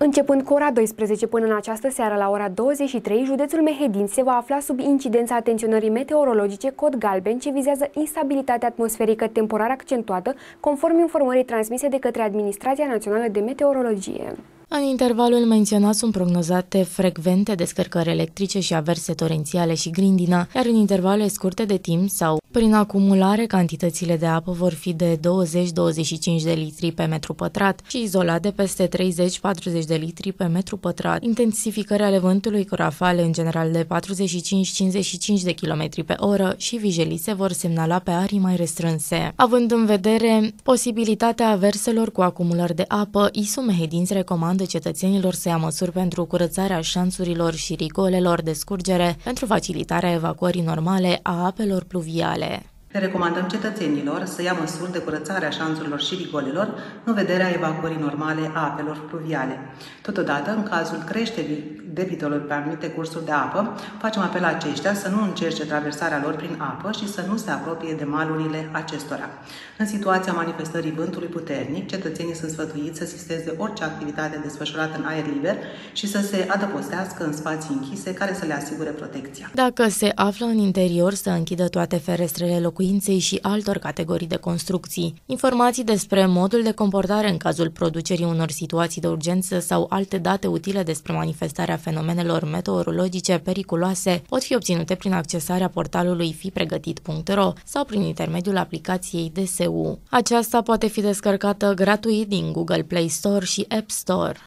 Începând cu ora 12 până în această seară la ora 23, județul Mehedin se va afla sub incidența atenționării meteorologice cod galben, ce vizează instabilitatea atmosferică temporar accentuată, conform informării transmise de către Administrația Națională de Meteorologie. În intervalul menționat sunt prognozate frecvente descărcări electrice și averse torențiale și grindină, iar în intervale scurte de timp sau prin acumulare, cantitățile de apă vor fi de 20-25 de litri pe metru pătrat și izolate peste 30-40 de litri pe metru pătrat. Intensificări ale vântului cu rafale în general de 45-55 de km pe oră și vijelii se vor semnala pe arii mai restrânse. Având în vedere posibilitatea averselor cu acumulări de apă, ISU Mehedin recomandă cetățenilor să ia măsuri pentru curățarea șanțurilor și rigolelor de scurgere pentru facilitarea evacuării normale a apelor pluviale. Le recomandăm cetățenilor să ia măsuri de curățare a șanțurilor și rigolelor în vederea evacuării normale a apelor pluviale. Totodată, în cazul creșterii debitelor pe anumite cursuri de apă, facem apel la aceștia să nu încerce traversarea lor prin apă și să nu se apropie de malurile acestora. În situația manifestării vântului puternic, cetățenii sunt sfătuiți să sisteze orice activitate desfășurată în aer liber și să se adăpostească în spații închise care să le asigure protecția. Dacă se află în interior, să închidă toate ferestrele locuinței și altor categorii de construcții. Informații despre modul de comportare în cazul producerii unor situații de urgență sau alte date utile despre manifestarea fenomenelor meteorologice periculoase pot fi obținute prin accesarea portalului fipregătit.ro sau prin intermediul aplicației DSU. Aceasta poate fi descărcată gratuit din Google Play Store și App Store.